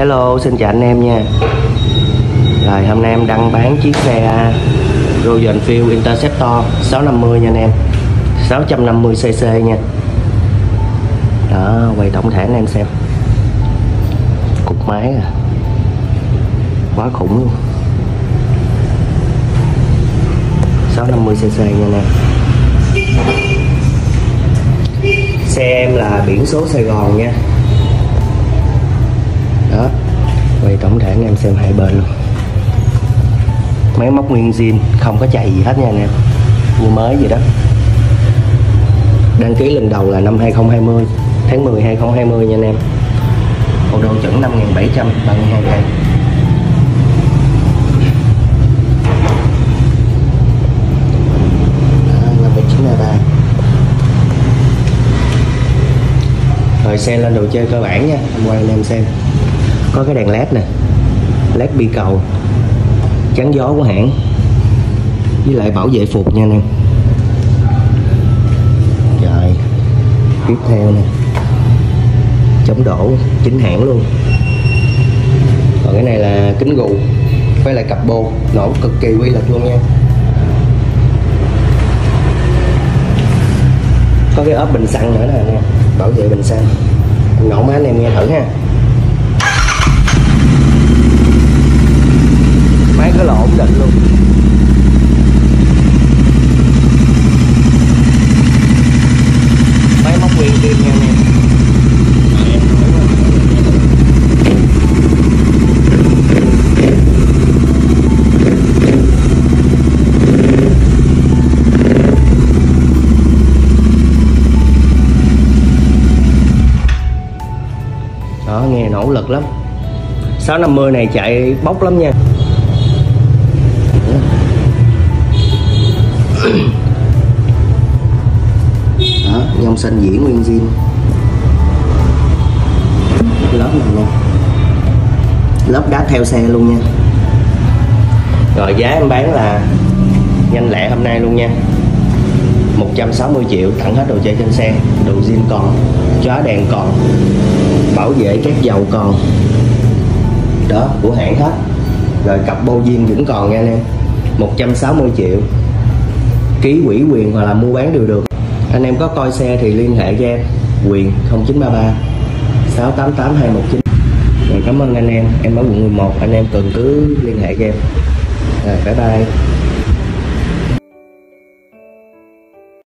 Hello, xin chào anh em nha. Rồi hôm nay em đăng bán chiếc xe Royal Enfield Interceptor 650 nha anh em, 650cc nha. Đó, quay tổng thể anh em xem. Cục máy à, quá khủng luôn. 650cc nha anh em. Xe em là biển số Sài Gòn nha. Đó, quay tổng thể anh em xem hai bên luôn. Máy móc nguyên zin, không có chày gì hết nha anh em, như mới vậy đó. Đăng ký lần đầu là năm 2020, tháng 10 2020 nha anh em. Ô đô chuẩn 5.732 cây. Rồi xe lên đồ chơi cơ bản nha, em quay anh em xem. Có cái đèn led nè, led bi cầu, chắn gió của hãng, với lại bảo vệ phục nha anh em. Rồi tiếp theo nè, chống đổ chính hãng luôn. Còn cái này là kính gù với lại cặp bô, nổ cực kỳ quy lực luôn nha. Có cái ốp bình xăng nữa nè anh em, bảo vệ bình xăng. Nổ máy anh em nghe thử ha. Máy có lỗ ổn định luôn. Máy móc nguyên zin nha anh em. Đó, nghe nổ lực lắm. 650 này chạy bốc lắm nha. Đó, nhông xanh dĩ nguyên zin. Lớp này nha, lớp đá theo xe luôn nha. Rồi giá em bán là nhanh lẹ hôm nay luôn nha, 160 triệu tặng hết đồ chơi trên xe. Đồ zin còn, chóa đèn còn, bảo vệ các dầu còn. Đó, của hãng hết. Rồi cặp bô zin vẫn còn nha anh em. 160 triệu, ký ủy quyền hoặc là mua bán đều được. Anh em có coi xe thì liên hệ cho em, Quyền 0933 688 219. Rồi cảm ơn anh em ở quận 11, anh em cần cứ liên hệ cho em. Rồi bye bye.